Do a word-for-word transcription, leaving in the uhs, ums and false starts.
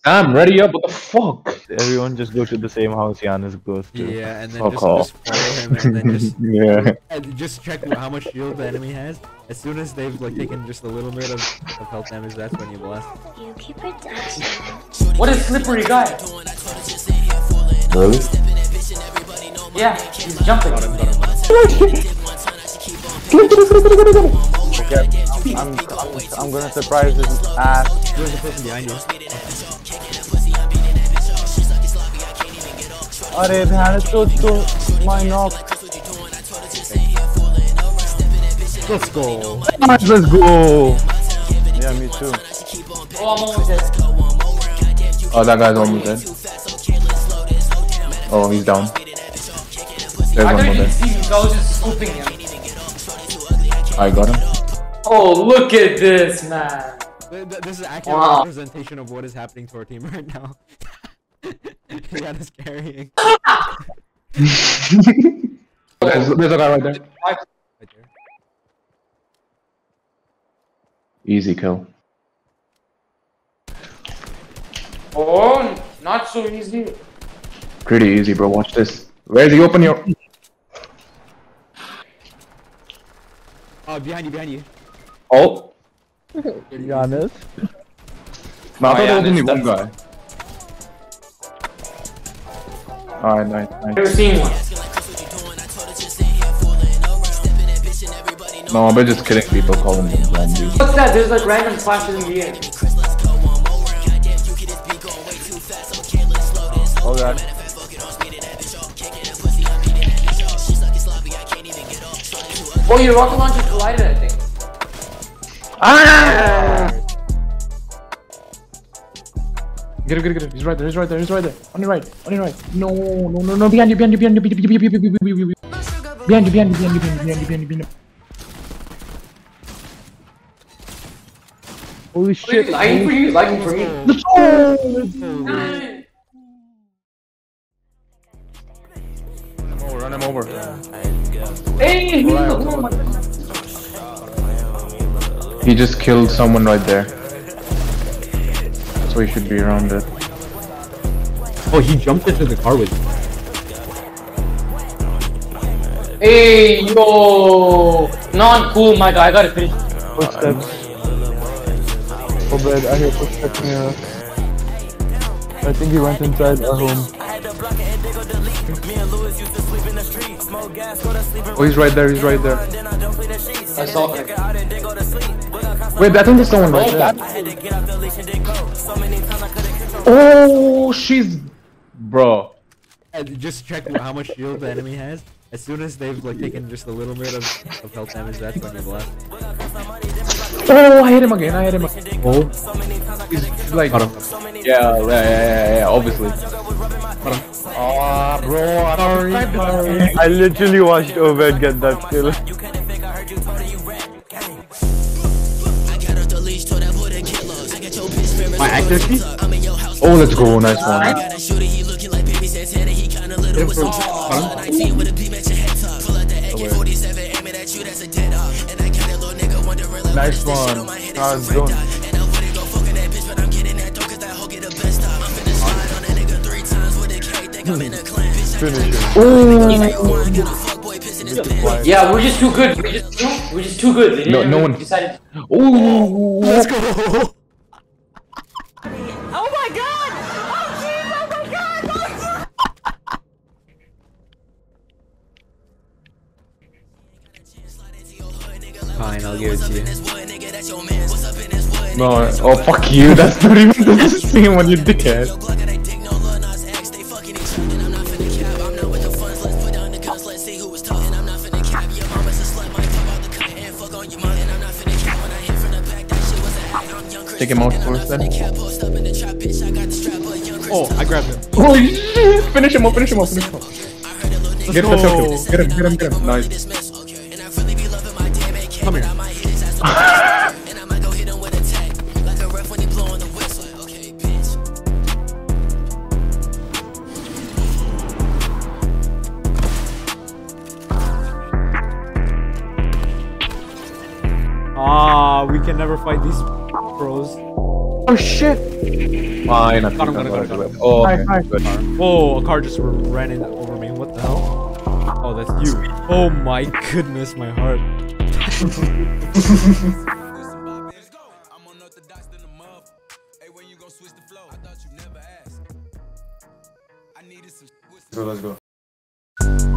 Damn, ready up, what the fuck? Everyone just go to the same house Giannis goes to. Yeah, and then Fuck just, off. just follow him and then just Yeah. and just check how much shield the enemy has. As soon as they've like taken just a little bit of, of health damage, that's when you blast. You keep protection. What a slippery guy. Really? Yeah, he's jumping. Okay, I'm, I'm, I'm gonna surprise his ass. There's a person behind you. Arey bhyan to my knock. Let's go. Let's go. Yeah, me too. Oh, I'm almost dead. Oh, that guy's almost dead. Oh, he's down. There's I one didn't more even there. see him, so I was just scooping him. I got him. Oh, look at this, man. This is actually Wow. a representation of what is happening to our team right now. Giannis carrying. There's, there's a guy right there. Right there. Easy kill. Oh, not so easy. Pretty easy, bro. Watch this. Where's he? Open your. Oh, behind you, behind you. Oh. Giannis. No, I thought there was yeah, only that's- one guy. Alright, nice, I've nice. never seen one. No, we're just killing people, calling them zombies. What's that? There's like random flashes in the air. Oh god. Oh, your rocket launcher collided, I think. Ah! Get him, get him, get him. He's right there, he's right there, he's right there. On your right, on your right. No, no, no, no, behind you, behind you, behind you, behind you, behind you, behind you, behind you, behind you, behind you, behind you, behind you, behind you, behind you, behind you. Holy shit. Lying for you, lying for me. Let's go! Run him over, run him over. Hey, oh my God. He just killed someone right there. So he should be around it. Oh, he jumped into the car with me. Hey, yo. Not cool, my guy. I gotta finish. Footsteps. Oh bad, I hear footsteps near us. I think he went inside our home. Oh, he's right there, he's right there. I saw him. Wait, I think there's someone right there. Oh, she's... Bro. And just check how much shield the enemy has. As soon as they've like taken just a little bit of, of health damage, that's when you blast. Oh, I hit him again, I hit him again. Oh. He's like... Got him. Yeah, yeah, yeah, yeah, yeah, obviously. Got him. Oh, bro, I'm sorry, sorry. I literally watched Obed get that kill. My accuracy? Oh, let's go, nice one. Hit him for Nice one. Ah, don't. Finish it. Yeah, we're just too good. We're just, we're just too good. They No, didn't no really one- decided. Oh, Let's go! Oh my God! Oh jeez! Oh my God! Fine, I'll give it to you. no, oh fuck you, that's not even the same one you did. Take him out first then. Oh, I grabbed him. Holy shit! Finish him up, finish him up, finish him up. Get him, let's go. Get him, get him, get him. Nice. Come here. Ah, we can never fight these pros. Oh shit! Fine, I Got him, think got him, I'm got him, gonna got do it. Oh, Nice, okay. nice. Good. Oh, a car just ran in over me. What the hell? Oh, that's you. Oh my goodness, my heart. So let's go.